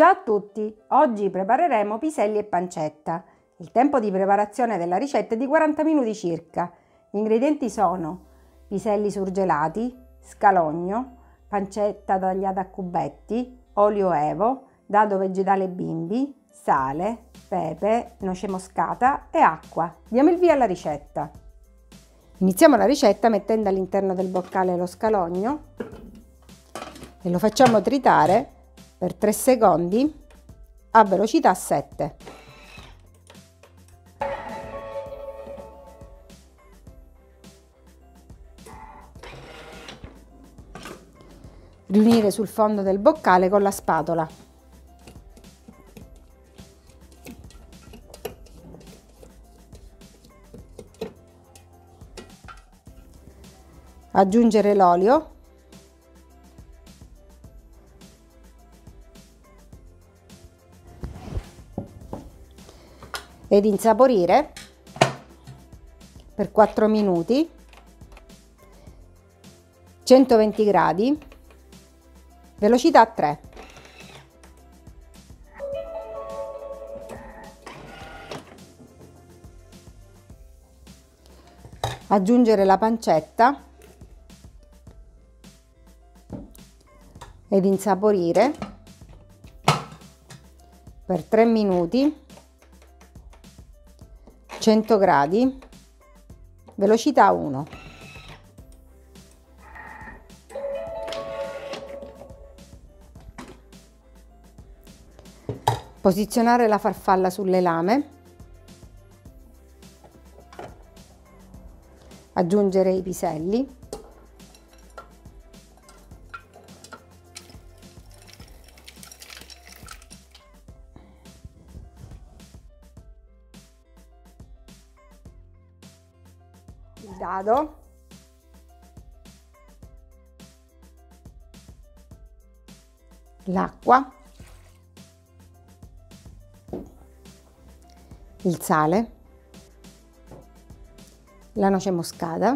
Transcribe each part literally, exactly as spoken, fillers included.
Ciao a tutti! Oggi prepareremo piselli e pancetta. Il tempo di preparazione della ricetta è di quaranta minuti circa. Gli ingredienti sono piselli surgelati, scalogno, pancetta tagliata a cubetti, olio evo, dado vegetale bimbi, sale, pepe, noce moscata e acqua. Diamo il via alla ricetta. Iniziamo la ricetta mettendo all'interno del boccale lo scalogno e lo facciamo tritare per tre secondi a velocità sette. Riunire sul fondo del boccale con la spatola. Aggiungere l'olio. Ed insaporire per quattro minuti, centoventi gradi, velocità tre. Aggiungere la pancetta ed insaporire per tre minuti, cento gradi, velocità uno. Posizionare la farfalla sulle lame. Aggiungere i piselli. Il dado, l'acqua, il sale, la noce moscata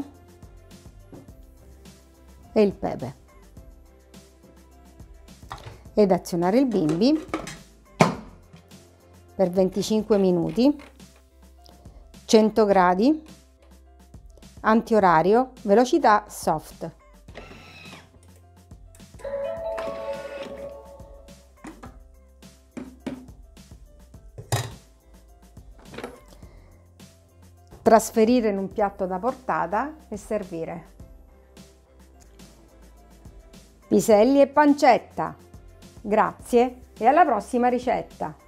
e il pepe ed azionare il bimbi per venticinque minuti, cento gradi, antiorario, velocità soft. Trasferire in un piatto da portata e servire. Piselli e pancetta. Grazie e alla prossima ricetta!